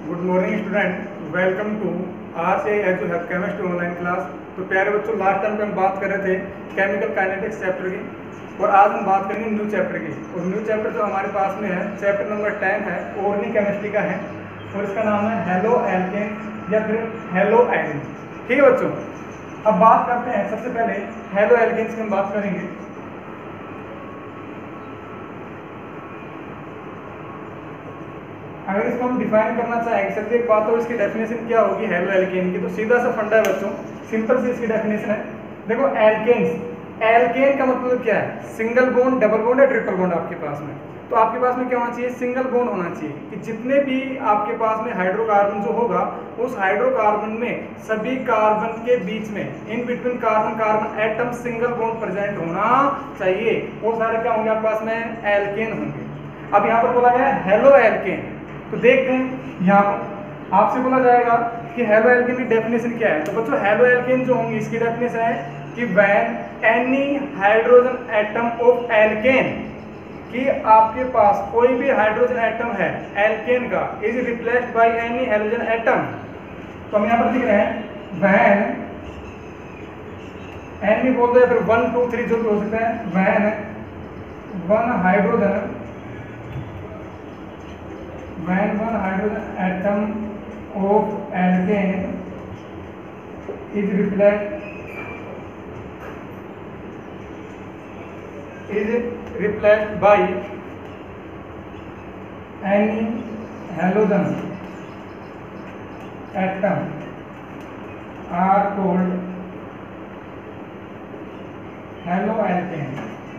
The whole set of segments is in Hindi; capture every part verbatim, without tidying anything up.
Good morning student, welcome to R S edu health chemistry online class. तो प्यारे बच्चों, लास्ट टाइम पे हम बात कर रहे थे केमिकल काइनेटिक्स चैप्टर की और आज हम बात करेंगे न्यू चैप्टर की। और न्यू चैप्टर जो हमारे पास में है चैप्टर नंबर टेन है, ऑर्गेनिक केमिस्ट्री का है और इसका नाम है हेलो एल्केन या फिर हेलो आयरन। ठीक है बच्चों, अब बात करते हैं। सबसे पहले हेलो एल्केन्स की हम बात करेंगे। अगर इसको हम डिफाइन करना चाहेंगे, सबसे एक बात तो इसकी डेफिनेशन क्या होगी हेलो एल्केन की, तो सीधा सा फंडा है बच्चों, सिंपल सी इसकी डेफिनेशन है। देखो एल्केन्स, एल्केन का मतलब क्या है? सिंगल बॉन्ड, डबल बॉन्ड या ट्रिपल बॉन्ड आपके पास में। तो आपके पास में क्या होना चाहिए? सिंगल बॉन्ड होना चाहिए कि जितने भी आपके पास में हाइड्रोकार्बन जो होगा उस हाइड्रोकार्बन में सभी कार्बन के बीच में in between carbon carbon atom single bond present होना चाहिए। वो सारे क्या होंगे आपके पास में? एल्केन होंगे। अब यहाँ पर बोला गया है हेलो एल्केन, तो देखते हैं यहाँ पर आपसे बोला जाएगा कि हेलो एल्केन की डेफिनेशन क्या है। तो बच्चों हेलो एल्केन जो होंगी इसकी डेफिनेशन है कि when any hydrogen atom of alkane, कि आपके पास कोई भी हाइड्रोजन एटम है एल्केन का is replaced by any halogen atom. तो हम यहाँ पर लिख रहे हैं व्हेन एनी बोल दो या फिर वन टू थ्री जो भी हो सकता है, when one hydrogen when one hydrogen atom of alkane is replaced is replaced by any halogen atom are called haloalkane.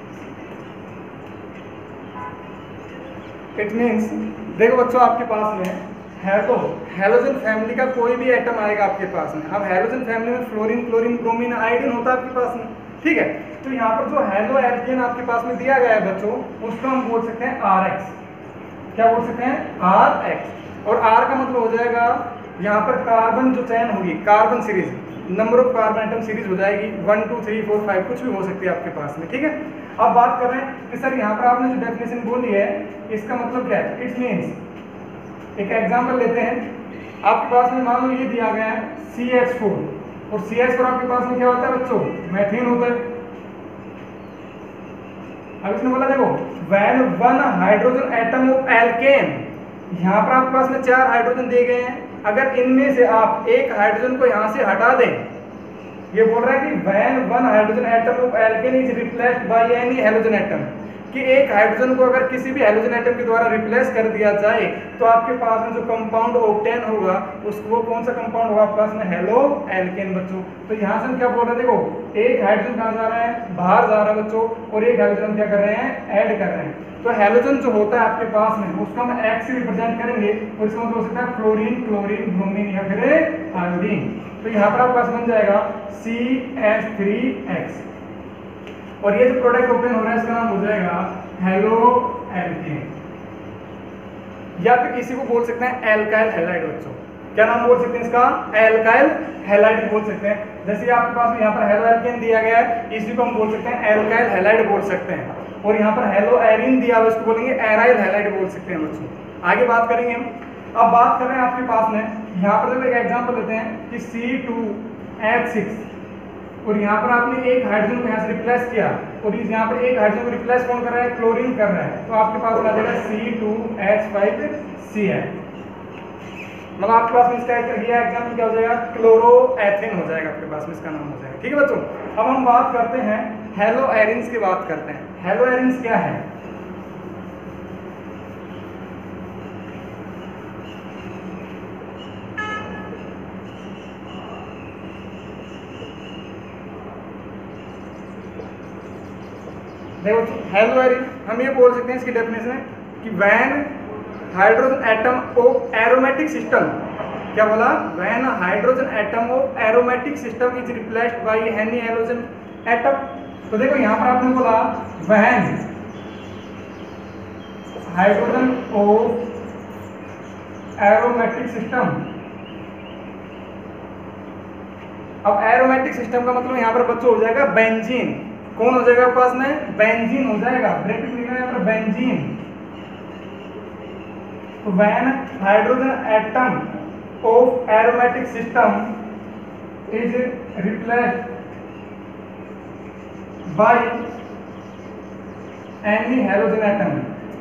It means देखो बच्चों, आपके पास में है तो हैलोजन फैमिली का कोई भी एटम आएगा आपके पास में। अब हैलोजन फैमिली में फ्लोरीन, क्लोरीन, ब्रोमीन, आयोडीन होता है आपके पास में। ठीक है, तो यहाँ पर जो हेलो एल्केन आपके पास में दिया गया है बच्चों, उसको हम बोल सकते हैं आर एक्स। क्या बोल सकते हैं? Are x. और आर का मतलब हो जाएगा यहाँ पर कार्बन जो चयन होगी, carbon series, number of carbon atom series हो जाएगी one two three four five, कुछ भी हो सकती है आपके पास में। ठीक है, अब बात कर रहे हैं कि सर यहाँ पर आपने जो डेफिनेशन बोली है इसका मतलब क्या है? इट मीन्स एक एग्जांपल लेते हैं। आपके पास में मान लो ये दिया गया है सी एच फोर और सी एच फोर आपके पास में क्या होता है बच्चों? मैथेन होता है। अब इसने बोला देखो when one hydrogen atom of alkane, यहाँ पर आपके पास में चार हाइड्रोजन दिए गए हैं, अगर इनमें से आप एक हाइड्रोजन को यहाँ से हटा दें, ये बोल रहा है कि when one hydrogen atom of alkane is replaced by any halogen atom, कि एक हाइड्रोजन को अगर किसी भी हैलोजन एटम के द्वारा रिप्लेस कर दिया जाए तो आपके पास में जो कंपाउंड ऑब्टेन होगा उसको वो कौन सा कंपाउंड होगा आपके पास में? हेलो एल्केन बच्चों। तो यहाँ से हम क्या बोल रहे हैं? देखो एक हाइड्रोजन कहाँ जा रहा है? बाहर जा रहा है बच्चों, और एक हाइड्रोजन क्या कर रहे हैं? ऐड कर रहे हैं। तो हैलोजन जो होता है आपके पास में उसको हम एक्स से रिप्रेजेंट करेंगे और इसका मतलब हो सकता है फ्लोरीन, क्लोरीन, ब्रोमीन या फिर आयोडीन। तो यहाँ पर आपके पास बन जाएगा सी एच थ्री एक्स और ये जो प्रोडक्ट ओपन हो रहा है इसका नाम हो जाएगा हेलो एल्केन, या फिर इसी को बोल सकते हैं एल्काइल हैलाइड बच्चों। क्या नाम बोल सकते हैं इसका? एल्काइल हैलाइड बोल सकते हैं। जैसे आपके पास में यहाँ पर हेलो एल्केन दिया गया है, इसी को हम बोल सकते हैं एल्काइल हैलाइड बोल सकते हैं। और यहाँ पर हेलो एरिन दिया हुआ, इसको बोलेंगे एराइल हैलाइड बोल सकते हैं बच्चों। आगे बात करेंगे हम। अब बात कर रहे हैं आपके पास में यहाँ पर देखो एक एग्जांपल लेते हैं कि सी टू एच सिक्स और यहाँ पर आपने एक हाइड्रोजन को यहाँ से रिप्लेस किया और इस यहाँ पर एक हाइड्रोजन को रिप्लेस कौन कर रहा है? क्लोरीन कर रहा है। तो आपके पास आ जाएगा C two H five C है। मतलब आपके पास में इसका ये एग्जांपल क्या हो जाएगा? क्लोरोएथेन हो जाएगा आपके पास में, इसका नाम हो जाएगा। ठीक है बच्चों, अब हम बात करते हैं हेलो एरिन्स की बात करते हैं। हेलो एरिन्स क्या है? देखो हेलो एरिन हम ये बोल सकते हैं, इसकी डेफिनेशन है कि when hydrogen atom of aromatic system, क्या बोला? When hydrogen atom of aromatic system is replaced by any halogen atom. तो देखो यहाँ पर आपने बोला when hydrogen of aromatic system. अब एरोमेटिक सिस्टम का मतलब यहाँ पर बच्चों हो जाएगा बेंजीन। कौन हो जाएगा पास में? बेंजीन हो जाएगा। ब्रैकेट लिखना है यहाँ पर benzene. When hydrogen atom of aromatic system is replaced by any halogen atom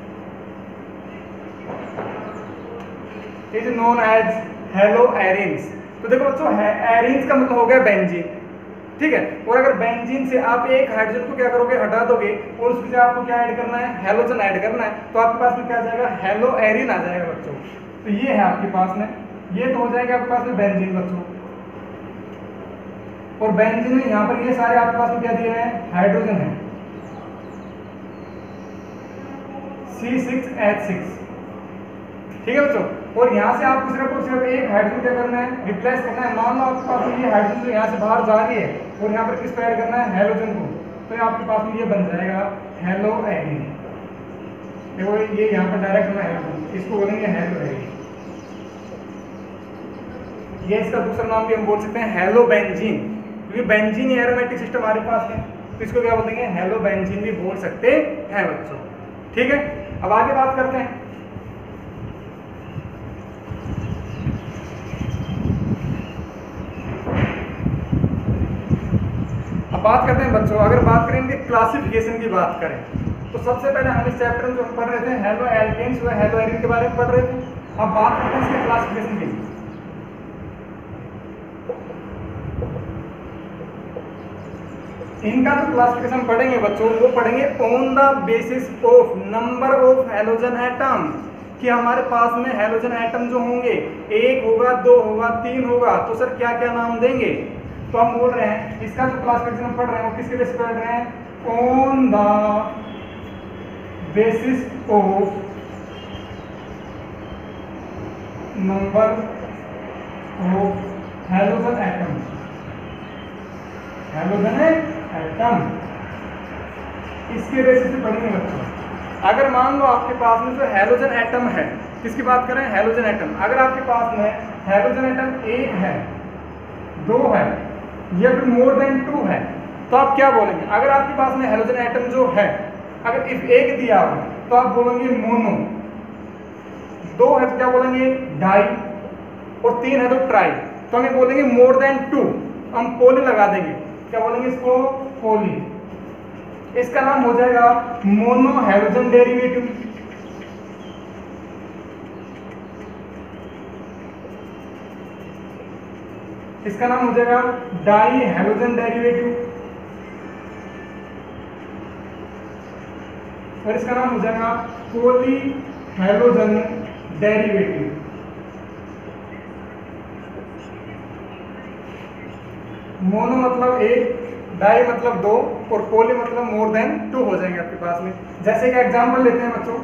is known as hello arenes. तो देखो बच्चों, एरिन्स का मतलब हो गया बेंजीन, ठीक है। और अगर बेंजीन से आप एक हाइड्रोजन को क्या करोगे, हटा दोगे और उसके लिए आपको क्या ऐड करना है, हेलोजन ऐड करना है, तो आपके पास में क्या आ जाएगा, हेलो एरिन आ जाएगा बच्चों। तो ये है आपके पास में, ये तो हो जाएगा आपके पास में बेंजीन बच्चों। और बेंजीन में यहाँ पर ये सारे आपके पास में क्या दिए हैं, हाइड्रोजन है सी सिक्स एच सिक्स, ठीक है बच्चों। और यहाँ से आपको सिर्फ और सिर्फ एक हाइड्रोजन क्या करना है, रिप्लेस करना है। मान लो आपके पास में ये हाइड्रोजन यहाँ से बाहर जा रही है और यहाँ पर किस पे ऐड करना है, हेलोजन को, तो आपके पास में ये बन जाएगा हेलो एरिन। देखो ये यहाँ पर डायरेक्ट में हेलोजन, इसको बोलेंगे हेलो एरिन। ये इसका दूसरा नाम भी हम बोल सकते हैं हेलो बेंजीन, क्योंकि बेंजीन एरोमेटिक सिस्टम हमारे पास है, तो इसको क्या बोलेंगे, हेलो बेंजीन भी बोल सकते हैं बच्चों, ठीक है। अब आगे बात करते हैं। अब बात करते हैं बच्चों, अगर बात करेंगे क्लासिफिकेशन की बात करें, तो सबसे पहले हम इस चैप्टर में जो पढ़ रहे थे हेलो एल्केन्स व हेलो एरिन के बारे में पढ़ रहे थे। अब बात करते हैं इसके क्लासिफिकेशन की। इनका जो क्लासिफिकेशन पढ़ेंगे बच्चों, वो पढ़ेंगे on the basis of number of halogen atom, कि हमारे पास में हैलोजन एटम जो होंगे, एक होगा, दो होगा, तीन होगा, तो सर क्या क्या नाम देंगे। तो हम बोल रहे हैं इसका जो क्लासिफिकेशन हम पढ़ रहे हैं वो किसके बेसिस पढ़ रहे हैं, on the basis of number of halogen atom, halogen atom, इसके बेसिस पे पढ़ेंगे बच्चों। अगर मान लो आपके पास में जो हैलोजन एटम है, किसकी बात करें, हैलोजन एटम, अगर आपके पास में हैलोजन एटम एक है, दो है, या फिर मोर देन टू है, तो आप क्या बोलेंगे। अगर आपके पास में हैलोजन एटम जो है, अगर इफ एक दिया हो तो आप बोलेंगे मोनो, दो है तो क्या बोलेंगे डाई, और तीन है तो ट्राई, तो हम बोलेंगे मोर देन टू, हम पोली लगा देंगे, क्या बोलेंगे इसको, पोली। इसका नाम हो जाएगा मोनो हैलोजन डेरिवेटिव। इसका नाम हो जाएगा डाई हैलोजन डेरिवेटिव, और इसका नाम हो जाएगा पोली हैलोजन डेरिवेटिव। मोनो मतलब एक, डाई मतलब दो, और पोली मतलब मोर देन टू हो जाएंगे आपके पास में। जैसे कि एग्जांपल लेते हैं बच्चों,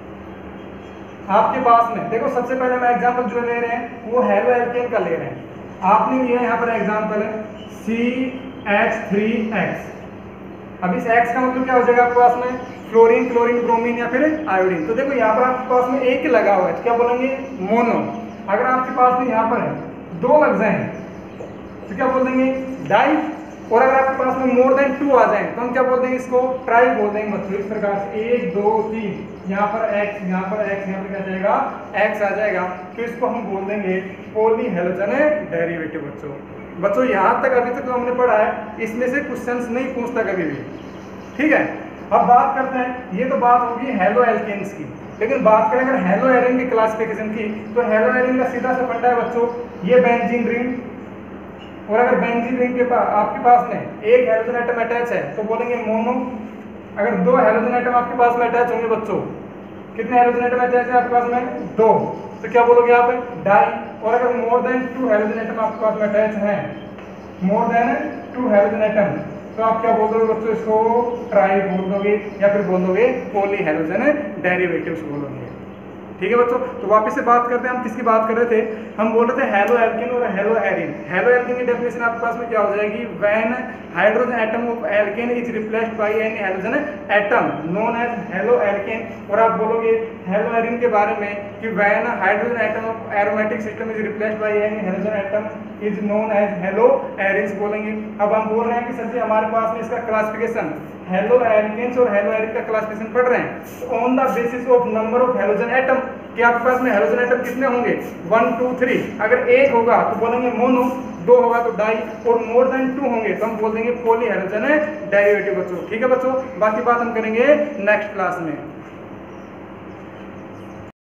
आपके पास में देखो, सबसे पहले हम एग्जांपल जो ले रहे हैं वो हेलो एल्केन का ले रहे हैं। आपने लिया यहाँ पर एग्जांपल है सी एच थ्री एक्स। अब इस X का मतलब क्या हो जाएगा आपके पास में, फ्लोरीन, क्लोरीन, ब्रोमीन या फिर आयोडीन। तो देखो यहाँ पर आपके पास में एक लगा हुआ है, तो क्या बोलेंगे, मोनो। अगर आपके पास में यहाँ पर है दो लग जाए तो क्या बोल देंगे, डाई। और अगर आपके पास में मोर देन टू आ जाए तो हम क्या बोल देंगे, इसको ट्राई बोल देंगे बच्चों। इस प्रकार से एक, दो, तीन, यहाँ पर X, यहाँ पर X, यहाँ पर क्या जाएगा, X आ जाएगा, तो इसको हम बोल देंगे पोली हैलोजन डेरिवेटिव बच्चों। बच्चों यहाँ तक अभी तक तो हमने पढ़ा है, इसमें से क्वेश्चंस नहीं पूछता कभी भी, ठीक है। अब बात करते हैं, ये तो बात होगी हेलो एल्केन्स की, लेकिन बात करें अगर हेलो एरिन की क्लासिफिकेशन की, तो हेलो एरिन का सीधा सा फंडा है बच्चों, ये बेंजीन रिंग, और अगर बेंजीन रिंग के पास आपके पास में एक हैलोजन एटम अटैच है तो बोलेंगे मोनो। अगर दो हैलोजन एटम आपके पास में अटैच होंगे बच्चों, कितने हैलोजन एटम अटैच है आपके पास में, दो, तो क्या बोलोगे आप, डाई। और अगर more than two halogen atom आपके पास में अटैच है, more than two halogen atom, तो आप क्या बोल दोगे बच्चों, इसको ट्राई बोल दोगे या फिर बोल दोगे पोली हैलोजन डेरिवेटिव्स बोलोगे, ठीक है बच्चों। तो वापस से बात करते हैं, हम किसकी बात कर रहे थे, हम बोल रहे थे हेलो एल्केन और हेलो एरिन। हेलो एल्केन की डेफिनेशन आपके पास में क्या हो जाएगी, when hydrogen atom of alkane is replaced by any halogen atom known as haloalkane. और आप बोलोगे हेलो एरिन के बारे में कि when hydrogen atom of aromatic system is replaced by any halogen atom is known as hello arenes बोलेंगे। अब हम बोल रहे हैं कि सर जी हमारे पास में इसका क्लासिफिकेशन हेलो एल्केन्स और हेलो एरिन का क्लासिफिकेशन पढ़ रहे हैं, on the basis of number of halogen atom. कि आपके पास में हाइड्रोजन एटम कितने होंगे, वन टू थ्री। अगर एक होगा तो बोलेंगे मोनो, दो होगा तो डाई, और मोर देन टू होंगे तो हम बोल देंगे पॉली हाइड्रोजन डेरिवेटिव बच्चों। ठीक है बच्चों, बाकी बात हम करेंगे नेक्स्ट क्लास में।